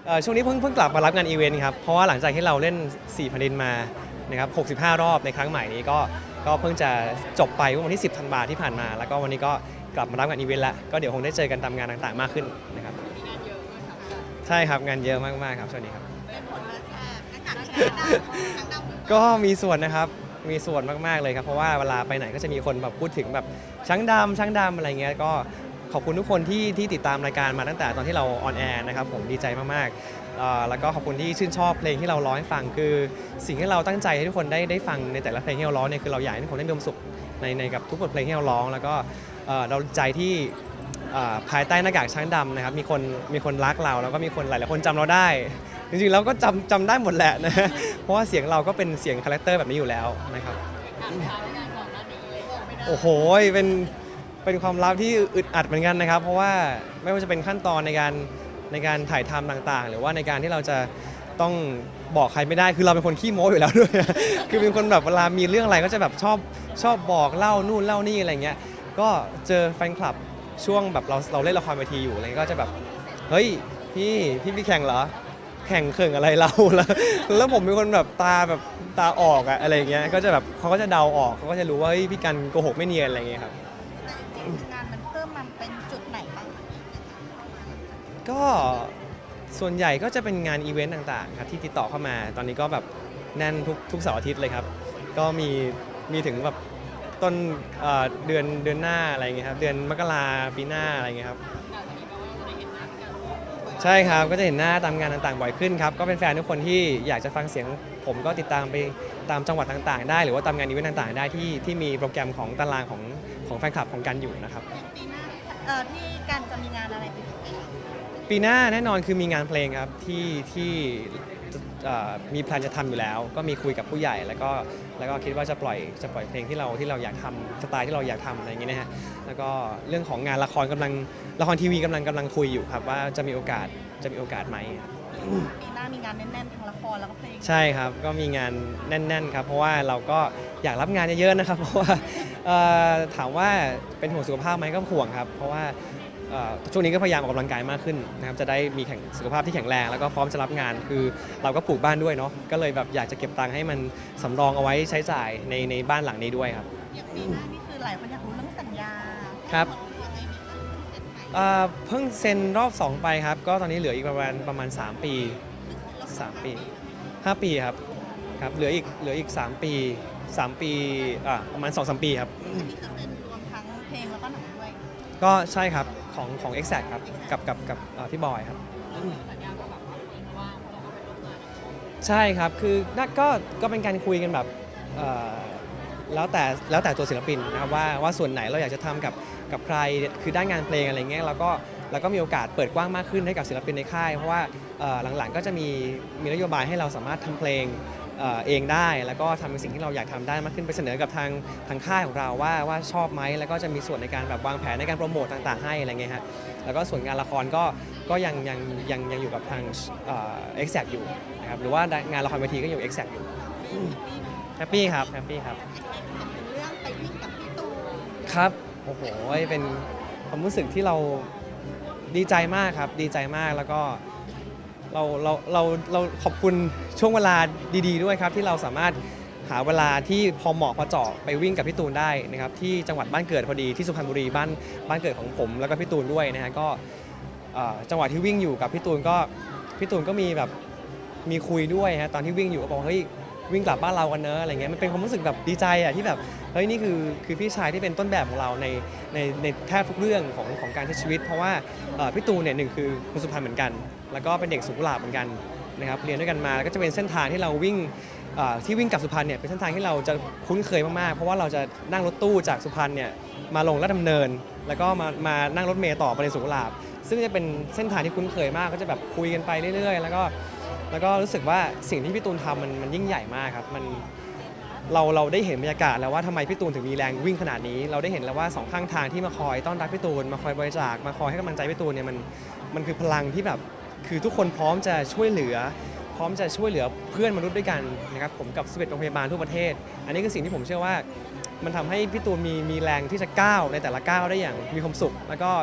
ช่วงนี้เพิ่งกลับมารับงานอีเวนต์ครับเพราะว่าหลังจากที่เราเล่น4แผ่นดินมานะครับ65 รอบในครั้งใหม่นี้ก็เพิ่งจะจบไปเมื่อวันที่10 ธันวาคมที่ผ่านมาแล้วก็วันนี้ก็กลับมารับงานอีเวนต์แล้วก็เดี๋ยวคงได้เจอกันตามงานต่างๆมากขึ้นนะครับใช่ครับงานเยอะมากๆครับช่วงนี้ครับก็มีส่วนนะครับมีส่วนมากๆเลยครับเพราะว่าเวลาไปไหนก็จะมีคนแบบพูดถึงแบบช้างดำอะไรเงี้ยก็ขอบคุณทุกคนที่ติดตามรายการมาตั้งแต่ตอนที่เราออนแอร์นะครับผมดีใจมากๆแล้วก็ขอบคุณที่ชื่นชอบเพลงที่เราร้องให้ฟังคือสิ่งที่เราตั้งใจให้ทุกคนได้ฟังในแต่ละเพลงที่เราร้องเนี่ยคือเราอยากให้ทุกคนได้มีความสุขในกับทุกบทเพลงที่เราร้องแล้วก็เราใจที่ภายใต้หน้ากากช้างดำนะครับมีคนรักเราแล้วก็มีคนหลายๆคนจำเราได้จริงๆเราก็จำได้หมดแหละนะเพราะว่าเสียงเราก็เป็นเสียงคาแรคเตอร์แบบนี้อยู่แล้วนะครับโอ้โหเป็นความลับที่อึดอัดเหมือนกันนะครับเพราะว่าไม่ว่าจะเป็นขั้นตอนในการถ่ายทำต่างๆหรือว่าในการที่เราจะต้องบอกใครไม่ได้คือเราเป็นคนขี้โม้อยู่แล้วด้วยคือเป็นคนแบบเวลามีเรื่องอะไรก็จะแบบชอบบอกเล่านู่นเล่านี่อะไรเงี้ยก็เจอแฟนคลับช่วงแบบเราเล่นละครเวทีอยู่อะไรก็จะแบบเฮ้ยพี่แข่งเหรอแข่งเขิงอะไรเราแล้วผมเป็นคนแบบตาออกอะอะไรเงี้ยก็จะแบบเขาก็จะเดาออกเขาก็จะรู้ว่าพี่กันโกหกไม่เนียนอะไรเงี้ยครับแต่จริงๆงานมันเพิ่มมาเป็นจุดไหนบ้างก็ส่วนใหญ่ก็จะเป็นงานอีเวนต์ต่างๆครับที่ติดต่อเข้ามาตอนนี้ก็แบบแน่นทุกเสาร์อาทิตย์เลยครับก็มีถึงแบบต้นเดือนหน้าอะไรเงี้ยครับเดือนมกราปีหน้าอะไรเงี้ยครับใช่ครับก็จะเห็นหน้าตามงานต่างๆบ่อยขึ้นครับก็เป็นแฟนทุกคนที่อยากจะฟังเสียงผมก็ติดตามไปตามจังหวัดต่างๆได้หรือว่าตามงานอีเวนต์ต่างๆได้ที่มีโปรแกรมของตารางของแฟนคลับของกันอยู่นะครับปีหน้าที่กันจะมีงานอะไรอีกปีหน้าแน่นอนคือมีงานเพลงครับที่มีแพลนจะทำอยู่แล้วก็มีคุยกับผู้ใหญ่แล้วก็คิดว่าจะปล่อยเพลงที่เราอยากทำสไตล์ที่เราอยากทำอะไรอย่างเงี้ยนะฮะแล้วก็เรื่องของงานละครทีวีกำลังคุยอยู่ครับว่าจะมีโอกาสไหมปีหน้ามีงานแน่นๆทั้งละครแล้วก็เพลงใช่ครับก็มีงานแน่นๆครับเพราะว่าเราก็อยากรับงานเยอะๆนะครับเพราะว่าถามว่าเป็นห่วงสุขภาพไหมก็ห่วงครับเพราะว่าช่วงนี้ก็พยายามออกกำลังกายมากขึ้นนะครับจะได้มีสุขภาพที่แข็งแรงแล้วก็พร้อมจะรับงานคือเราก็ปลูกบ้านด้วยเนาะก็เลยแบบอยากจะเก็บตังค์ให้มันสำรองเอาไว้ใช้จ่ายในบ้านหลังนี้ด้วยครับอย่างปีหน้านี่คือหลายคนอยากรู้เรื่องสัญญาครับเพิ่งเซ็นรอบ2ไปครับก็ตอนนี้เหลืออีกประมาณ3 ปี5 ปีครับเหลืออีก3 ปีประมาณ 2-3 ปีครับอันนี้คือเป็นรวมทั้งเพลงแล้วก็หนังด้วยก็ใช่ครับของ Exact ครับกับพี่บอยครับใช่ครับคือนั่นก็เป็นการคุยกันแบบแล้วแต่ตัวศิลปินนะครับว่าส่วนไหนเราอยากจะทำกับใครคือด้านงานเพลงอะไรเงี้ยเราก็มีโอกาสเปิดกว้างมากขึ้นให้กับศิลปินในค่ายเพราะว่าหลังๆก็จะมีนโยบายให้เราสามารถทำเพลงเองได้แล้วก็ทำเป็นสิ่งที่เราอยากทำได้มากขึ้นไปเสนอกับทางค่ายของเราว่าชอบไหมแล้วก็จะมีส่วนในการแบบวางแผนในการโปรโมทต่างๆให้อะไรเงี้ยฮะแล้วก็ส่วนงานละครก็ยังอยู่กับทางExact อยู่นะครับหรือว่างานละครเวทีก็อยู่ Exact อยู่แฮปปี้ครับเรื่องไปวิ่งกับพี่ตูนครับโอ้โหเป็นความรู้สึกที่เราดีใจมากครับดีใจมากแล้วก็เราขอบคุณช่วงเวลาดีๆด้วยครับที่เราสามารถหาเวลาที่พอเหมาะพอเจาะไปวิ่งกับพี่ตูนได้นะครับที่จังหวัดบ้านเกิดพอดีที่สุพรรณบุรีบ้านเกิดของผมแล้วก็พี่ตูนด้วยนะฮะก็จังหวะที่วิ่งอยู่กับพี่ตูนก็มีคุยด้วยฮะตอนที่วิ่งอยู่ก็บอกเฮ้ยวิ่งกลับบ้านเรากันเนอะอะไรเงี้ยมันเป็นความรู้สึกแบบดีใจอ่ะที่แบบเฮ้ยนี่คือพี่ชายที่เป็นต้นแบบของเราในแทบทุกเรื่องของการใช้ชีวิตเพราะว่าพี่ตูนเนี่ยหนึ่งคือคนสุพรรณเหมือนกันแล้วก็เป็นเด็กสุขุลาภเหมือนกันนะครับเรียนด้วยกันมาแล้วก็จะเป็นเส้นทางที่เราวิ่งที่วิ่งกลับสุพรรณเนี่ยเป็นเส้นทางที่เราจะคุ้นเคยมากๆเพราะว่าเราจะนั่งรถตู้จากสุพรรณเนี่ยมาลงลาดดำเนินแล้วก็มานั่งรถเมล์ต่อไปในสุขุลาภซึ่งจะเป็นเส้นทางที่คุ้นเคยมากก็จะแบบคุยกันไปเรื่อยๆแล้วก็รู้สึกว่าสิ่งที่พี่ตูนทำมันยิ่งใหญ่มากครับเราได้เห็นบรรยากาศแล้วว่าทำไมพี่ตูนถึงมีแรงวิ่งขนาดนี้เราได้เห็นแล้วว่า2 ข้างทางที่มาคอยต้อนรับพี่ตูนมาคอยบริจาคมาคอยให้กำลังใจพี่ตูนเนี่ยมันคือพลังที่แบบคือทุกคนพร้อมจะช่วยเหลือเพื่อนมนุษย์ด้วยกันนะครับผมกับ11 โรงพยาบาลทั่วประเทศอันนี้คือสิ่งที่ผมเชื่อว่ามันทำให้พี่ตูนมีแรงที่จะก้าวในแต่ละก้าวได้อย่างมีความสุขแล้วก็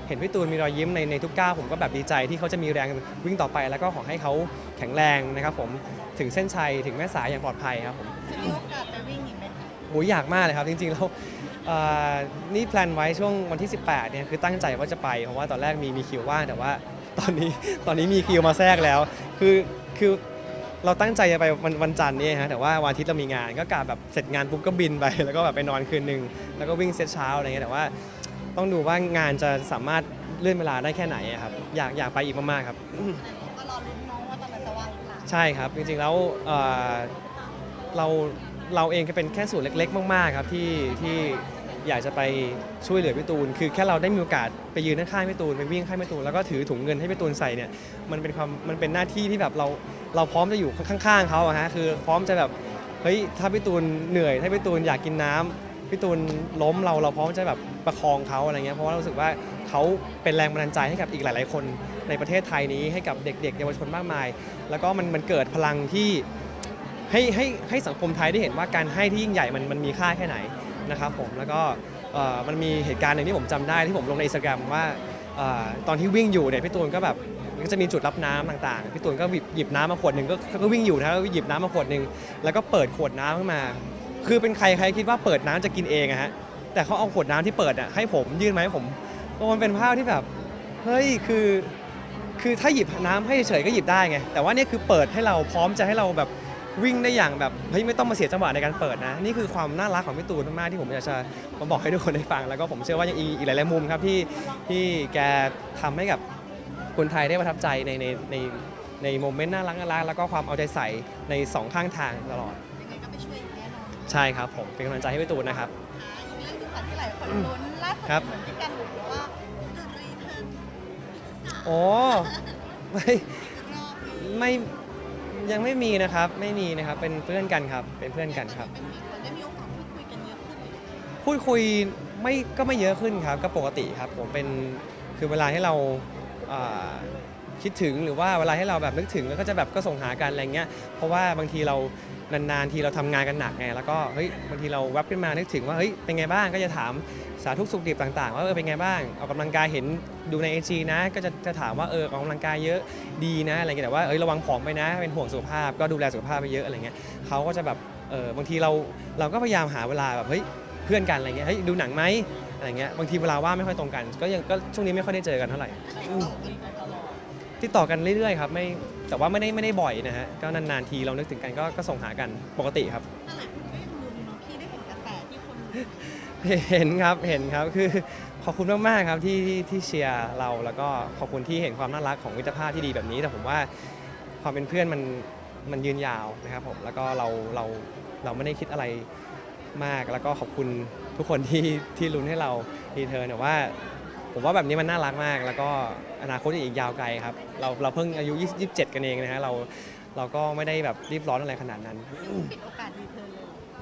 เห็นพี่ตูนมีรอยยิ้มในทุกก้าวผมก็แบบดีใจที่เขาจะมีแรงวิ่งต่อไปแล้วก็ขอให้เขาแข็งแรงนะครับผมถึงเส้นชัยถึงแม่สายอย่างปลอดภัยครับผมจะมีโอกาสไปวิ่งอีกไหมคะโหอยากมากเลยครับจริงๆแล้วนี่แพลนไว้ช่วงวันที่ 18เนี่ยคือตั้งใจว่าจะไปเพราะว่าตอนแรกมีคิวว่างแต่ว่าตอนนี้มีคิวมาแทรกแล้วคือเราตั้งใจจะไปวันจันทร์นี่ฮะแต่ว่าวันอาทิตย์เรามีงานก็กะแบบเสร็จงานปุ๊บก็บินไปแล้วก็แบบไปนอนคืนนึงแล้วก็วิ่งเซตเช้าอะไรเงี้ยแต่ว่าต้องดูว่างานจะสามารถเลื่อนเวลาได้แค่ไหนอะครับอยากไปอีกมากๆครับก็รอลุ้นน้องว่าตอนนั้นจะว่างหรือเปล่าใช่ครับจริงๆแล้วเราเราเองก็เป็นแค่ส่วนเล็กๆมากๆครับที่อยากจะไปช่วยเหลือพี่ตูนคือแค่เราได้มีโอกาสไปยืนข้างๆพี่ตูนไปวิ่งข้างพี่ตูนแล้วก็ถือถุงเงินให้พี่ตูนใส่เนี่ยมันเป็นหน้าที่ที่แบบเราพร้อมจะอยู่ข้างๆเขาอะฮะคือพร้อมจะแบบเฮ้ยถ้าพี่ตูนเหนื่อยถ้าพี่ตูนอยากกินน้ำพี่ตูนล้มเราพร้อมจะแบบประคองเขาอะไรเงี้ยเพราะว่าเรารู้สึกว่าเขาเป็นแรงบันดาลใจให้กับอีกหลายๆคนในประเทศไทยนี้ให้กับเด็กๆเยาวชนมากมายแล้วก็มันเกิดพลังที่ให้สังคมไทยได้เห็นว่าการให้ที่ยิ่งใหญ่มันมีค่าแค่ไหนนะครับผมแล้วก็มันมีเหตุการณ์หนึ่งที่ผมจำได้ที่ผมลงใน Instagram ว่าตอนที่วิ่งอยู่เนี่ยพี่ตูนก็แบบก็จะมีจุดรับน้ำต่างๆพี่ตูนก็หยิบน้ำมาขวดหนึ่งก็วิ่งอยู่นะแล้วหยิบน้ำมาขวดหนึ่งแล้วก็เปิดขวดน้ำขึ้นมาคือเป็นใครคิดว่าเปิดน้ำจะกินเองอะฮะแต่เขาเอาขวดน้ำที่เปิดอะให้ผมยื่นมาให้ผมมันเป็นภาพที่แบบเฮ้ยคือถ้าหยิบน้ำให้เฉยก็หยิบได้ไงแต่ว่านี่คือเปิดให้เราพร้อมจะให้เราแบบวิ่งได้อย่างแบบเฮ้ยไม่ต้องมาเสียจังหวะในการเปิดนะนี่คือความน่ารักของพี่ตูนมากๆที่ผมอยากจะมาบอกให้ทุกคนได้ฟังแล้วก็ผมเชื่อว่ายังอีกหลายๆมุมครับที่แกทำให้กับคนไทยได้ประทับใจในโมเมนต์น่ารักแล้วก็ความเอาใจใส่ในสองข้างทางตลอดยังไงก็ไปช่วยอีกแน่นอนใช่ครับผมเป็นกำลังใจให้พี่ตูนนะครับอีกเรื่องที่ขวัญที่หลายคนลุ้นล่าสุดครับเหมือนที่กันบอกว่าจะรีเทิร์นโอ้ไม่อีกรอบนึงไม่ยังไม่มีนะครับไม่มีนะครับเป็นเพื่อนกันครับเป็นเพื่อนกันครับเป็นมีคนได้มีโอกาสพูดคุยกันเยอะขึ้นไหมพูดคุยก็ไม่เยอะขึ้นครับก็ปกติครับผมเป็นคือเวลาให้เราอ่าคิดถึงหรือว่าเวลาให้เราแบบนึกถึงแล้วก็จะแบบก็ส่งหากันอะไรเงี้ยเพราะว่าบางทีเรานานๆทีเราทำงานกันหนักไงแล้วก็เฮ้ยบางทีเราแวบขึ้นมานึกถึงว่าเฮ้ยเป็นไงบ้างก็จะถามสาธุสุขดิบต่างๆว่าเป็นไงบ้างออกกำลังกายเห็นดูใน IG นะก็จะถามว่าออกกำลังกายเยอะดีนะอะไรเงี้ยแต่ว่าระวังผอมไปนะเป็นห่วงสุขภาพก็ดูแลสุขภาพไปเยอะอะไรเงี้ยเขาก็จะแบบบางทีเราก็พยายามหาเวลาแบบเฮ้ยเพื่อนกันอะไรเงี้ยเฮ้ยดูหนังไหมอะไรเงี้ยบางทีเวลาว่างไม่ค่อยตรงกันก็ช่วงนี้ไม่ค่อยได้เจอกันเท่าไหร่ติดต่อกันเรื่อยๆครับไม่แต่ว่าไม่ได้บ่อยนะฮะก็นานๆทีเรานึกถึงกันก็ส่งหากันปกติครับนั่นแหละคุณก็ยังลุ้นเนาะพี่ได้เห็นกระแสที่คนลุ้นเห็นครับคือขอบคุณมากๆครับที่เชียร์เราแล้วก็ขอบคุณที่เห็นความน่ารักของมิตรภาพที่ดีแบบนี้แต่ผมว่าความเป็นเพื่อนมันยืนยาวนะครับผมแล้วก็เราไม่ได้คิดอะไรมากแล้วก็ขอบคุณทุกคนที่ลุ้นให้เรารีเทิร์นแต่ว่าผมว่าแบบนี้มันน่ารักมากแล้วก็อนาคตอีกยาวไกลครับเราเพิ่งอายุ27กันเองนะฮะเราก็ไม่ได้แบบรีบร้อนอะไรขนาดนั้นปิดโอกาสรีเทิร์นเลย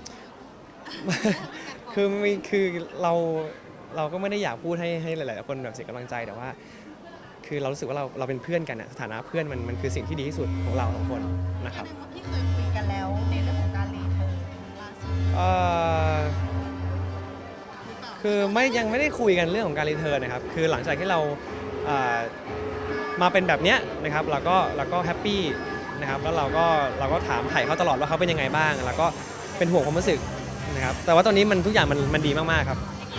คือเราก็ไม่ได้อยากพูดให้หลายๆคนแบบเสียกำลังใจแต่ว่า คือเรารู้สึกว่าเราเป็นเพื่อนกันอะสถานะเพื่อนมันคือสิ่งที่ดีที่สุดของเราสองคนนะครับแสดงว่าพี่เคยคุยกันแล้วในเรื่องของการรีเทิร์นล่าสุดเอ่อหรือเปล่าคือยังไม่ได้คุยกันเรื่องของการรีเทิร์นนะครับคือหลังจากที่เรามาเป็นแบบเนี้ยนะครับเราก็แฮปปี้นะครับแล้วเราก็ถามไถ่เขาตลอดว่าเขาเป็นยังไงบ้างแล้วก็เป็นห่วงความรู้สึกนะครับแต่ว่าตอนนี้ทุกอย่างมันดีมากๆครับ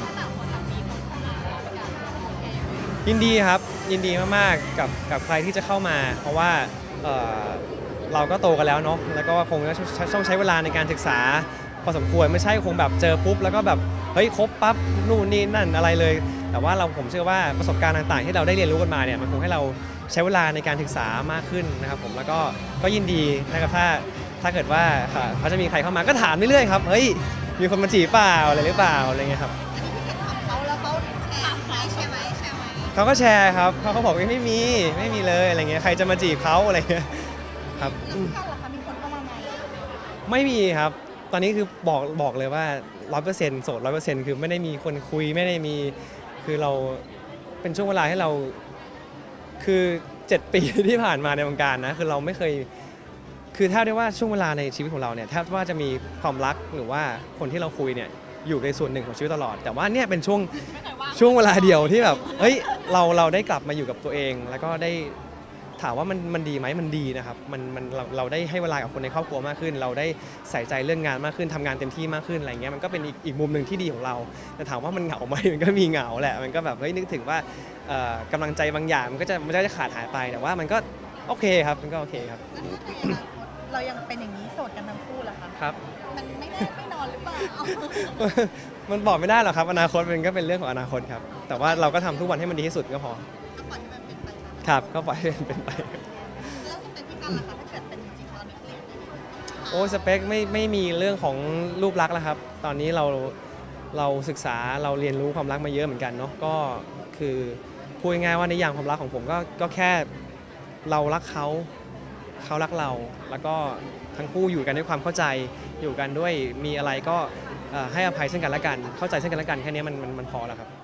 ยินดีครับยินดีมากๆกับใครที่จะเข้ามา เพราะว่าเราก็โตกันแล้วเนาะแล้วก็คงต้องใช้เวลาในการศึกษาพอสมควรไม่ใช่คงแบบเจอปุ๊บแล้วก็แบบเฮ้ยครบปั๊บนู่นนี่นั่นอะไรเลย แต่ว่าผมเชื่อว่าประสบการณ์ต่างๆที่เราได้เรียนรู้กันมาเนี่ยมันคงให้เราใช้เวลาในการศึกษามากขึ้นนะครับผมแล้วก็ยินดีนะครับถ้าเกิดว่าเขาจะมีใครเข้ามาก็ถามเรื่อยๆครับเฮ้ยมีคนมาจีบเปล่าอะไรหรือเปล่าอะไรเงี้ยครับอันนี้พี่เห็นถามเขาแล้วเขาแชร์ไหมใช่ไหมเขาก็แชร์ครับเขาบอกว่าไม่มีเลยอะไรเงี้ยใครจะมาจีบเขาอะไรเงี้ยครับแล้วพี่กันล่ะคะมีคนเข้ามาไหมไม่มีครับตอนนี้คือบอกเลยว่า 100%โสด 100%คือไม่ได้มีคนคุยไม่ได้มีคือเราเป็นช่วงเวลาให้เราคือ7 ปีที่ผ่านมาในวงการนะคือเราไม่เคยคือถ้าได้ว่าช่วงเวลาในชีวิตของเราเนี่ยถ้าว่าจะมีความรักหรือว่าคนที่เราคุยเนี่ยอยู่ในส่วนหนึ่งของชีวิตตลอดแต่ว่าเนี่ยเป็นช่วงเวลาเดียวที่แบบเฮ้ยเราได้กลับมาอยู่กับตัวเอง แล้วก็ได้ถามว่ามันดีไหมมันดีนะครับเราได้ให้เวลากับคนในครอบครัวมากขึ้น เราได้ใส่ใจเรื่องงานมากขึ้นทำงานเต็มที่มากขึ้นอะไรเงี้ยมันก็เป็นอีกมุมหนึ่งที่ดีของเราแต่ถามว่ามันเหงาไหมมันก็มีเหงาแหละมันก็แบบเฮ้ยนึกถึงว่ากำลังใจบางอย่างมันก็จะขาดหายไปแต่ว่ามันก็โอเคครับมันก็โอเคครับแล้วในอนาคตเรายังเป็นอย่างนี้โสดกันทั้งคู่เหรอคะครับมันไม่แน่ไม่นอนหรือเปล่ามันบอกไม่ได้หรอกครับอนาคตมันก็เป็นเรื่องของอนาคตครับแต่ว่าเราก็ทำทุกวันให้มันดีที่สุดก็พอก็ปล่อยให้มันเป็นไปตามครับก็ปล่อยให้มันเป็นไปแล้วสเปคพี่กันล่ะคะถ้าเกิดเป็นจริงๆตอนนี้เปลี่ยนได้ไหมโอ้สเปคไม่มีเรื่องของรูปลักษณ์แล้วครับ ตอนนี้เราศึกษาเราเรียนรู้ความรักมาเยอะเหมือนกันเนาะก็คือพูดง่ายๆว่านิยามความรักของผมก็แค่เรารักเขาเขารักเรา แล้วก็ทั้งคู่อยู่กันด้วยความเข้าใจอยู่กันด้วยมีอะไรก็ให้อภัยซึ่งกันและกันเข้าใจซึ่งกันและกันแค่นี้มันพอแล้วครับ